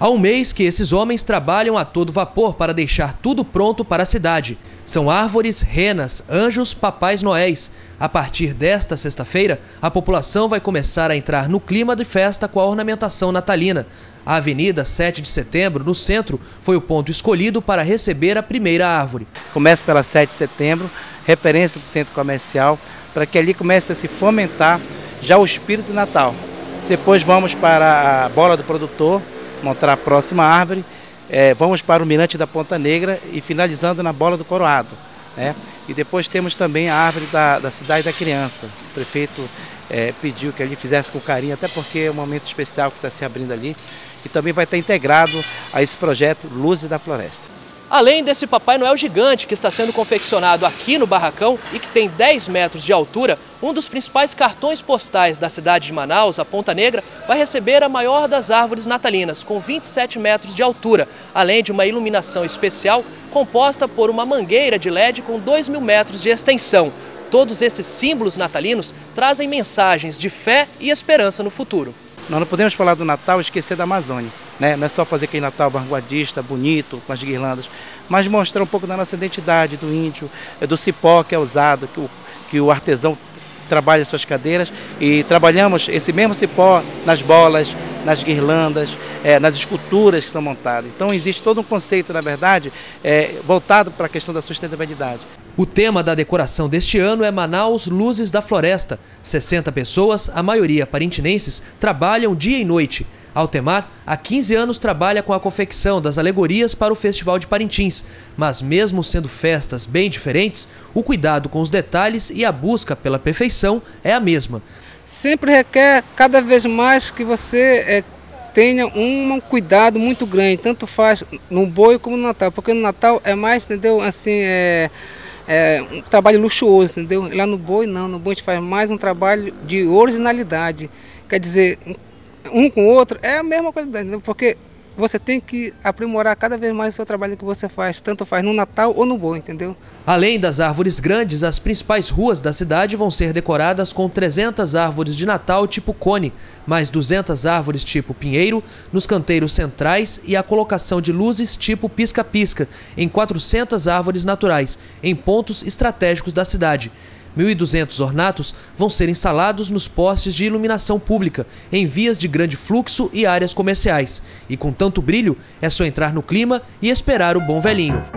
Há um mês que esses homens trabalham a todo vapor para deixar tudo pronto para a cidade. São árvores, renas, anjos, papais noéis. A partir desta sexta-feira, a população vai começar a entrar no clima de festa com a ornamentação natalina. A Avenida 7 de Setembro, no centro, foi o ponto escolhido para receber a primeira árvore. Começa pela 7 de Setembro, referência do centro comercial, para que ali comece a se fomentar já o espírito do Natal. Depois vamos para a Bola do Produtor, montar a próxima árvore, vamos para o Mirante da Ponta Negra e finalizando na Bola do Coroado. E depois temos também a árvore da Cidade da Criança. O prefeito pediu que ele fizesse com carinho, até porque é um momento especial que está se abrindo ali, e também vai estar integrado a esse projeto Luzes da Floresta. Além desse Papai Noel gigante que está sendo confeccionado aqui no Barracão e que tem 10 metros de altura, um dos principais cartões postais da cidade de Manaus, a Ponta Negra, vai receber a maior das árvores natalinas, com 27 metros de altura, além de uma iluminação especial composta por uma mangueira de LED com 2.000 metros de extensão. Todos esses símbolos natalinos trazem mensagens de fé e esperança no futuro. Nós não podemos falar do Natal e esquecer da Amazônia. Não é só fazer aquele Natal vanguardista, bonito, com as guirlandas, mas mostrar um pouco da nossa identidade, do índio, do cipó que é usado, que o artesão trabalha as suas cadeiras, e trabalhamos esse mesmo cipó nas bolas, nas guirlandas, nas esculturas que são montadas. Então existe todo um conceito, na verdade, voltado para a questão da sustentabilidade. O tema da decoração deste ano é Manaus Luzes da Floresta. 60 pessoas, a maioria parintinenses, trabalham dia e noite. Altemar, há 15 anos trabalha com a confecção das alegorias para o Festival de Parintins, mas mesmo sendo festas bem diferentes, o cuidado com os detalhes e a busca pela perfeição é a mesma. Sempre requer cada vez mais que você tenha um cuidado muito grande, tanto faz no boi como no Natal, porque no Natal é mais, entendeu, assim, um trabalho luxuoso, entendeu? Lá no boi não, no boi a gente faz mais um trabalho de originalidade, quer dizer, um com o outro é a mesma qualidade, entendeu? Porque você tem que aprimorar cada vez mais o seu trabalho que você faz, tanto faz no Natal ou no boi, entendeu? Além das árvores grandes, as principais ruas da cidade vão ser decoradas com 300 árvores de Natal tipo cone, mais 200 árvores tipo pinheiro nos canteiros centrais e a colocação de luzes tipo pisca-pisca em 400 árvores naturais, em pontos estratégicos da cidade. 1.200 ornatos vão ser instalados nos postes de iluminação pública, em vias de grande fluxo e áreas comerciais. E com tanto brilho, é só entrar no clima e esperar o bom velhinho.